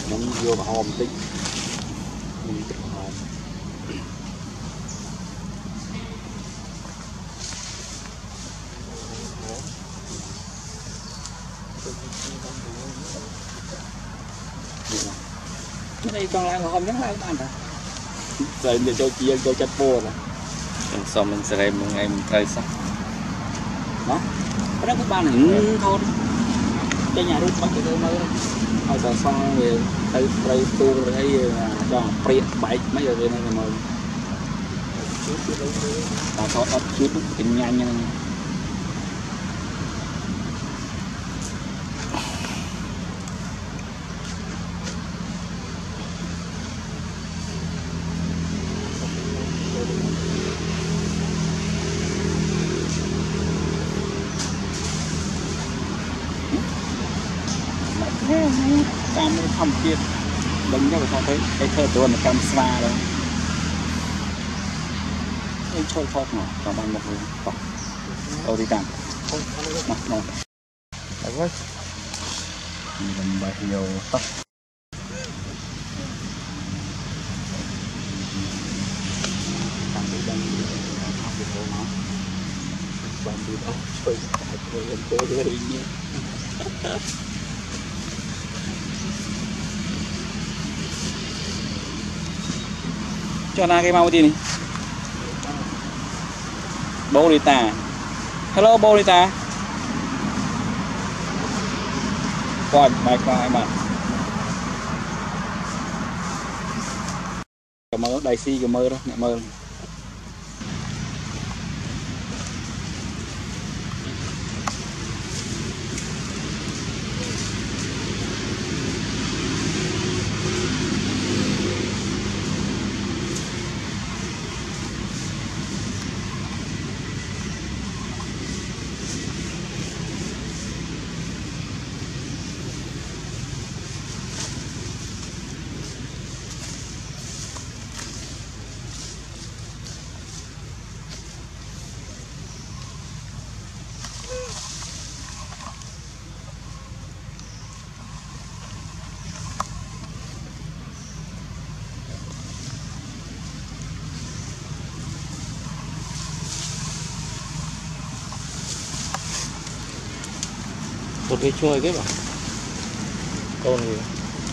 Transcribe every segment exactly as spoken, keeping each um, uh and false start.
muốn vô vào hòm tí mình tích hòm cái này còn lại hòm nhắn lại các bạn à rồi để cho chia cho chặt bùa này xong mình sẽ đem một ngày mình thay xong đó cái đó các bạn này thôi cái nhà rút bắt cái mới hồi giờ xong về tay tay tu rồi thấy cho priệt bảy mấy giờ bên này mà ta có ấp chút kinh nhanh nhanh cam không kia đừng nhau sao thấy cái thơ tuần là cam xa đâu em chơi thóc mà còn bằng một người tóc đâu đi cam mặt này đấy quá mình bao nhiêu tóc cam đi đang học được không nó bằng đi đâu chơi chơi em cố đi nhé cho na cái mau đi này Bolita hello Bolita coi bài coi bạn cái mơ đầy si cái mơ đó mẹ mơ một cái chuôi cái bảo con gì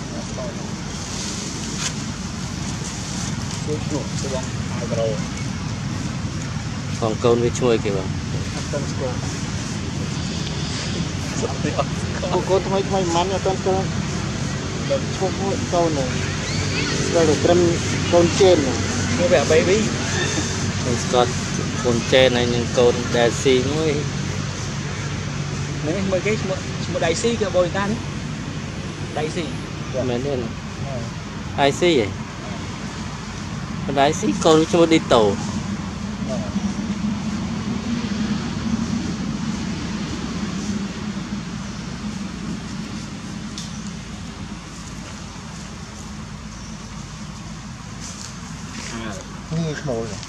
còn con với chuôi kìa bảo cô cô thay thay mắn cho con con đừng chốt mỗi câu này rồi được trâm con trên này như vẻ baby con con trên này nhưng con đè xì mới mấy mấy cái một đại si kìa bồi ta đấy đại si mấy đây này đại si vậy đại si con cho đi tàu nghe khổ rồi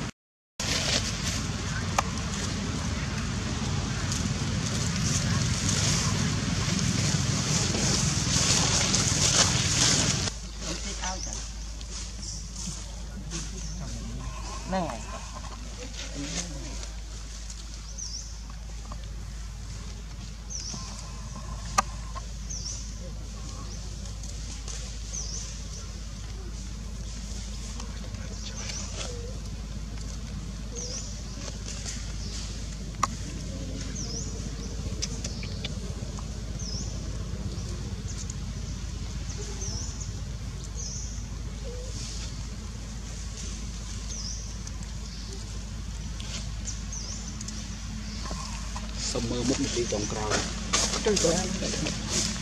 này xong mơ múc một đi trồng cào